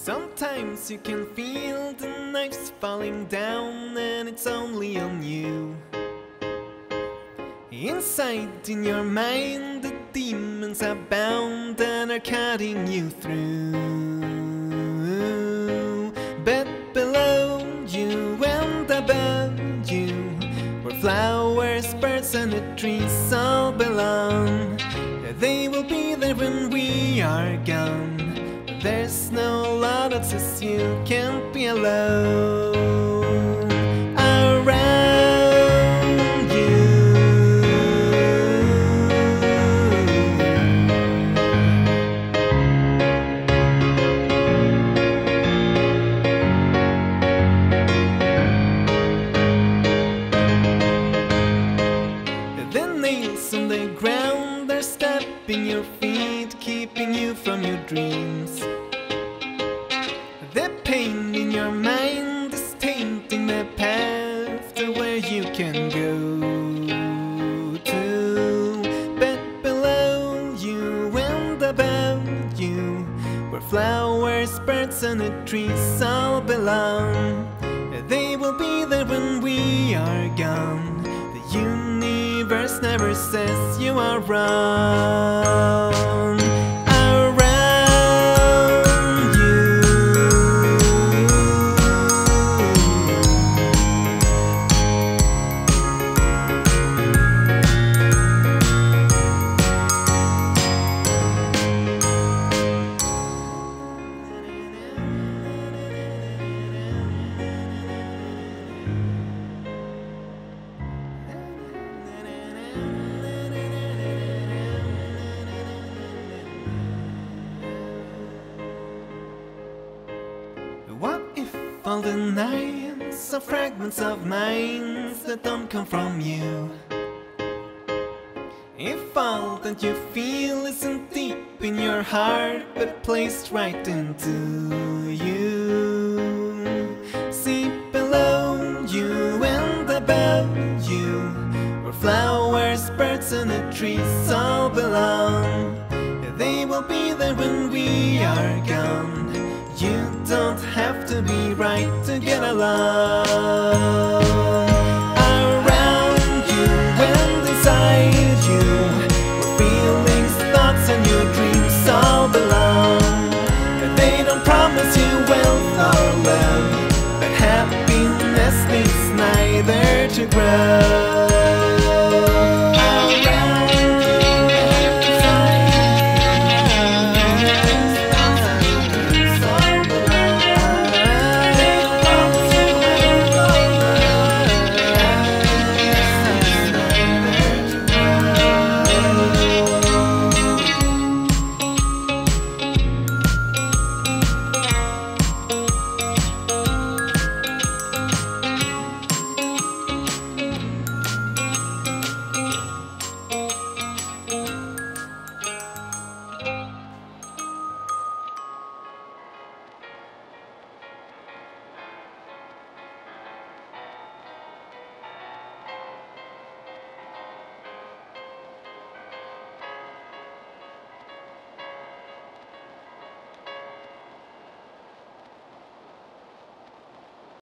Sometimes you can feel the knives falling down, and it's only on you. Inside in your mind, the demons are bound and are cutting you through. But below you and above you, where flowers, birds and the trees all belong, they will be there when we are gone. There's no law that says you can't be alone around you. The nails on the ground are stabbing your feet, keeping you from your dreams. The pain in your mind is tainting the path to where you can go to. But below you and above you, where flowers, birds and the trees all belong, they will be there when we are gone. The universe never says you are wrong. What if all the nights are fragments of minds that don't come from you? If all that you feel isn't deep in your heart but placed right into you. See below you and above you, where flowers, birds and the trees all belong, they will be there when we are gone. You don't have to be right to get along. Around you and inside you, where feelings, thoughts and your dreams all belong. They don't promise you wealth or love, but happiness needs neither to grow.